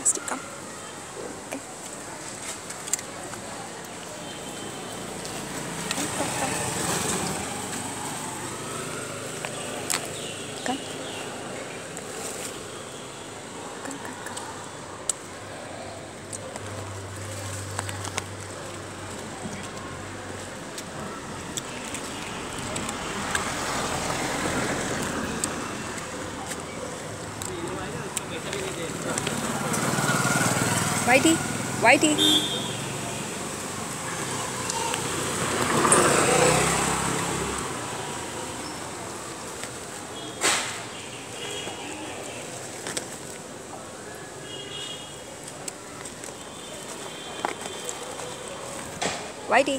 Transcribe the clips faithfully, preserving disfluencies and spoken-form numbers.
fantastic. Come. Come. Come, come, come. Come. Come, come, come. Whitey, Whitey. Whitey.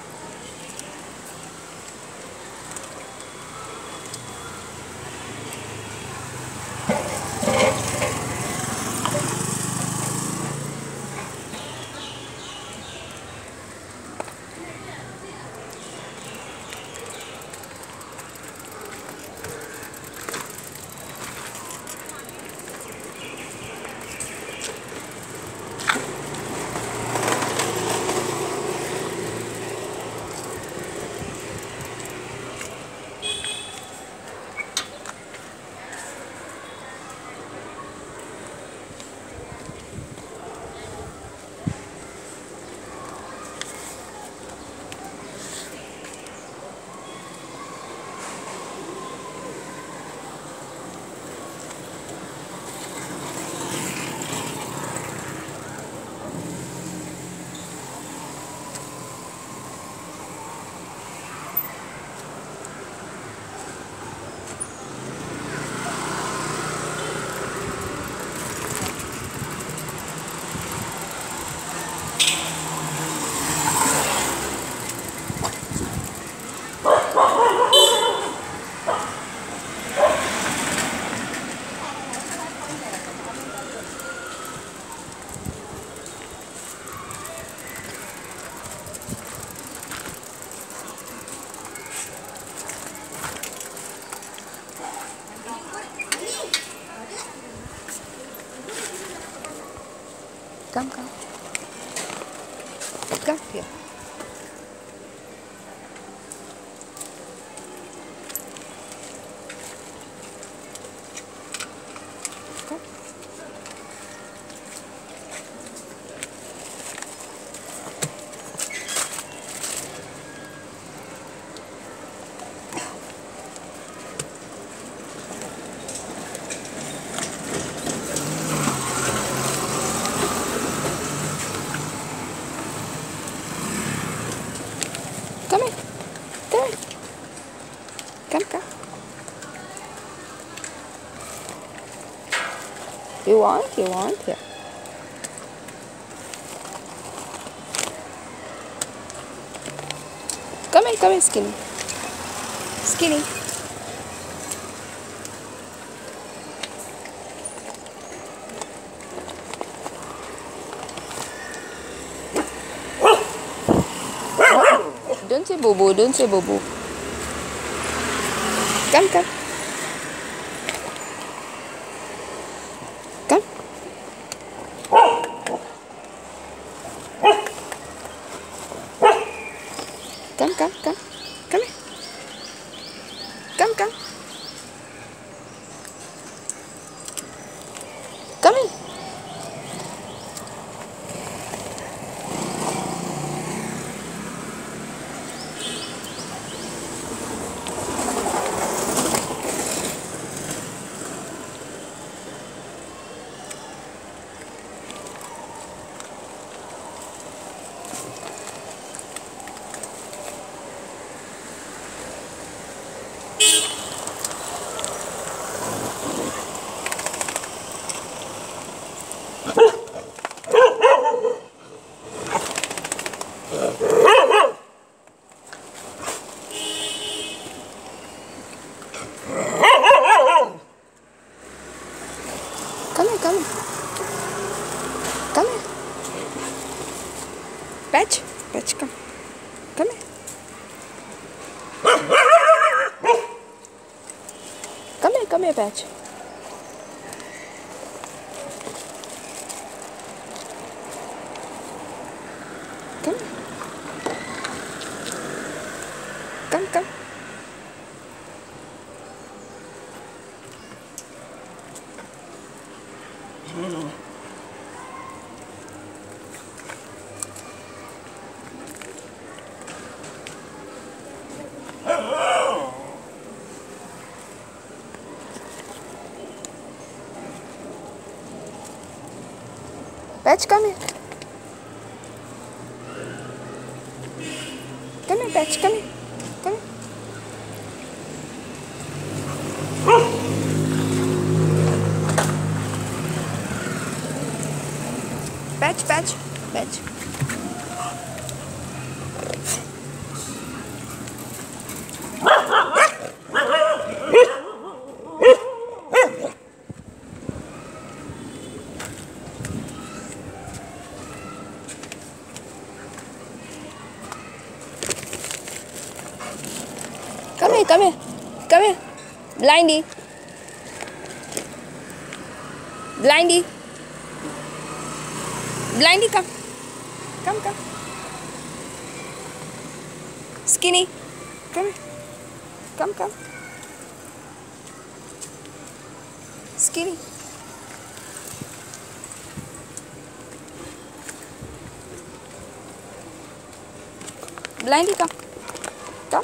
Come, come. Come here. Come. Come here. Come here. Come, come. You want? You want? Here. Come here, come here, Skinny. Skinny. Don't say boo-boo, don't say boo-boo. Come, come. Come. Come, come, come. Come here. Come, come. Come in. Come here, come here. Come here. Patch, Patch, come. Come here. Come here, come here, Patch. Patch, come here. Come here, Patch, come here. Come here. Patch, Patch, Patch. Come here, come here, come here. Blindy. Blindy. Blindy, come. Come, come. Skinny. Come here. Come, come. Skinny. Blindy, come. Come.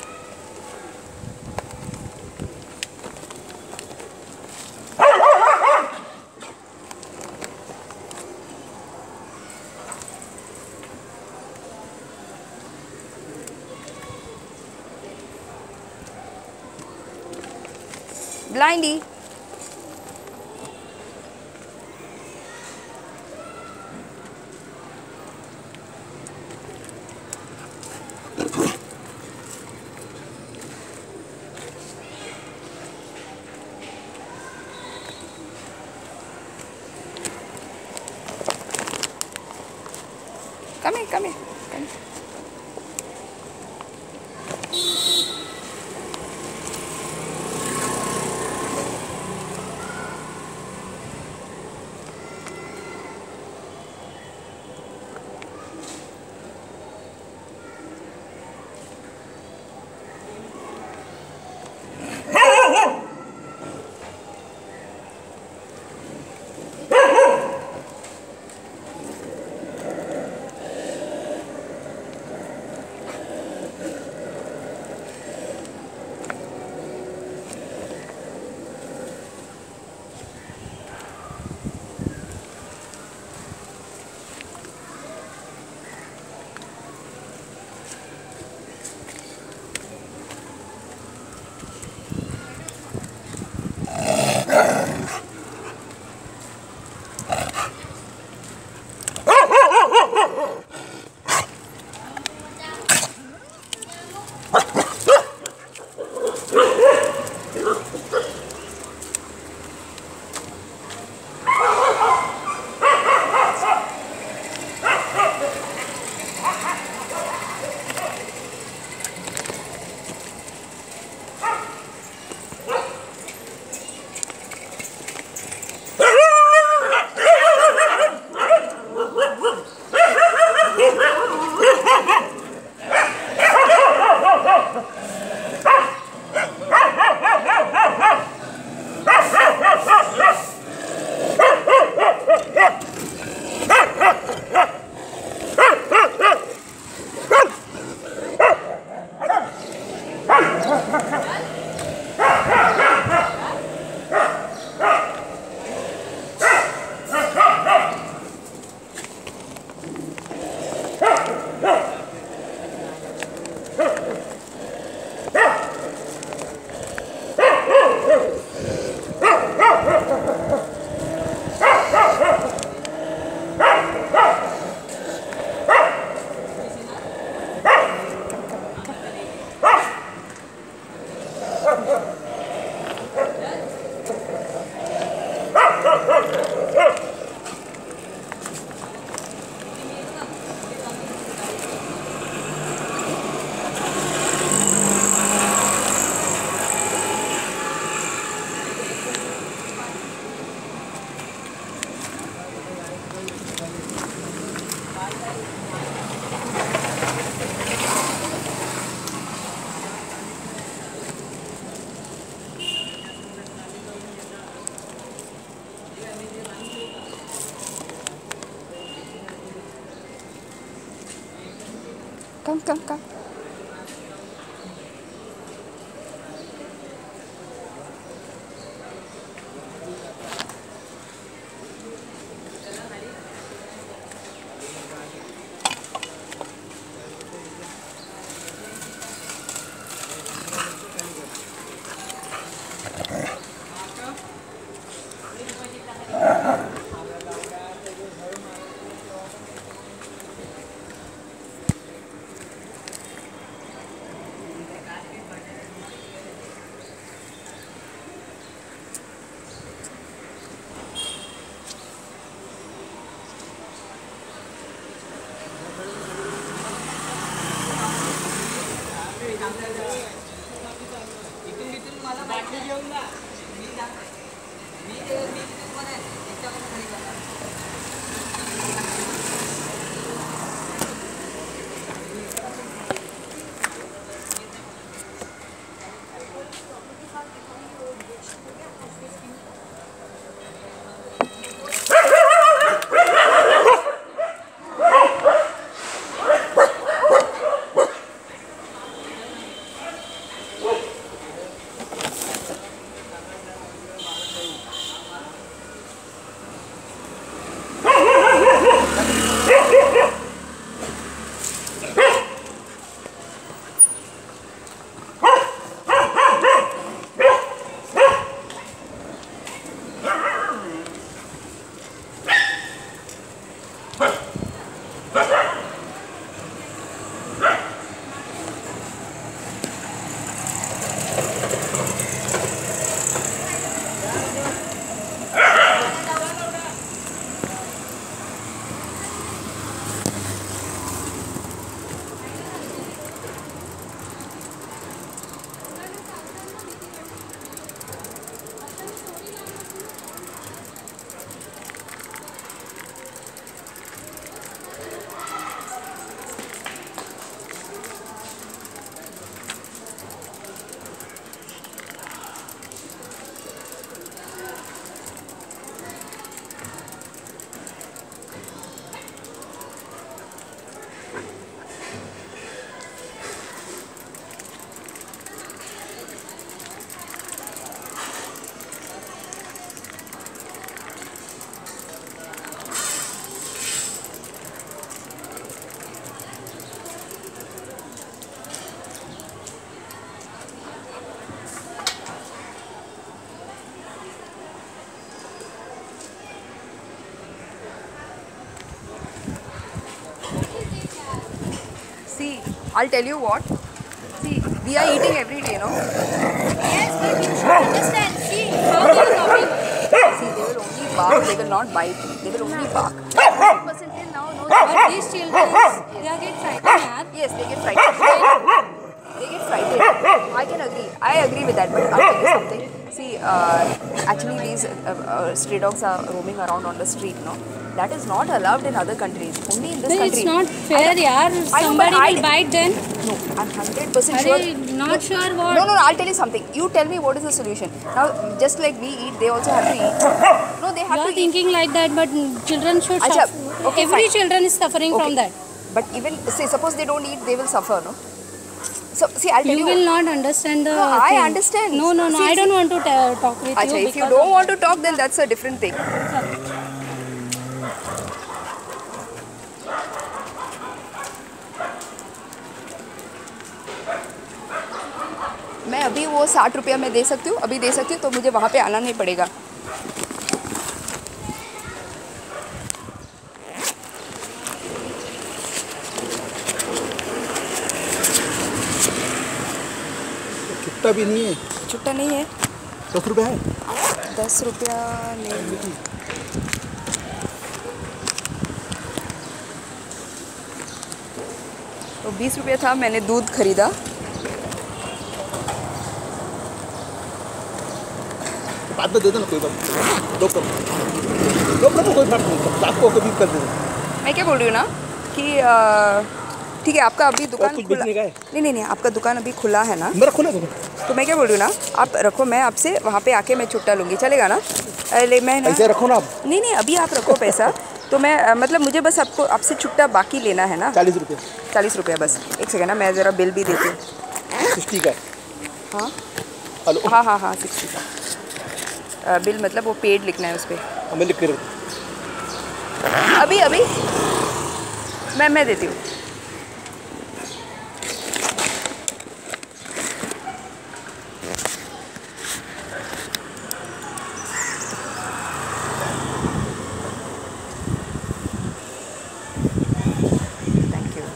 Blindy. Come here, come here, come here. Come, come, come. See, I'll tell you what. See, we are eating every day, no? Yes, but you should understand. See, how they are coming. See, they will only bark, they will not bite. They will only bark. one hundred percent till now, no. But these children, they are get frightened, yaar. Yes, they get frightened. They get frightened. I can agree. I agree with that. But I'll tell you something. See, uh, actually these uh, uh, stray dogs are roaming around on the street, no? That is not allowed in other countries. Only in this But country. it's not fair, yaar. Somebody I- will bite them. No, I'm one hundred percent Are sure. you not sure what? No, no, no, I'll tell you something. You tell me what is the solution. Now, just like we eat, they also have to eat. No, they have You are to eat. thinking like that, but children should Achha, suffer. okay, Every fine. children is suffering Okay. from that. But even, say, suppose they don't eat, they will suffer, no? So, see, I'll tell you. You will not understand the No, I thing. understand. No, no, no. See, I don't see. want to ta- talk with Achha, you. if you because don't of- want to talk, then that's a different thing. मैं अभी वो साठ रुपया में दे सकती हूँ, अभी दे सकती हूँ, तो मुझे वहाँ पे आना नहीं पड़ेगा. छुट्टा भी नहीं है. छुट्टा नहीं है. दस रुपये है. दस रुपया नहीं. तो बीस रुपया था, मैंने दूध खरीदा. बाद में दे देना, कोई बात नहीं. दो कप दो कप कोई बात नहीं. आपको कभी कर देना. मैं क्या बोल रही हूँ ना कि अ, ठीक है, आपका अभी दुकान कुछ खुला. बेचने का है? नहीं नहीं नहीं, आपका दुकान अभी खुला है ना? मेरा खुला है. तो मैं क्या बोल रही हूँ ना, आप रखो, मैं आपसे वहाँ पे आके मैं छुट्टा लूँगी, चलेगा ना? अरे मैं ना, ऐसे रखो ना आप. नहीं नहीं, अभी आप रखो पैसा. तो मैं अ, मतलब मुझे बस आपको आपसे छुट्टा बाकी लेना है ना? चालीस रुपये चालीस रुपये बस। एक सेकेंड ना, मैं ज़रा बिल भी देती हूँ। सिक्सटी का है। हाँ हेलो हाँ हाँ हाँ सिक्सटी का बिल, मतलब वो पेड लिखना है उस पर। मैं लिख कर अभी अभी मैं मैं देती हूँ। Thank you.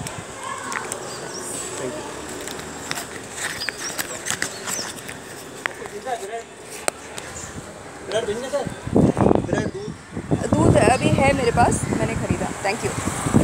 दूध अभी है मेरे पास, मैंने ख़रीदा। Thank you.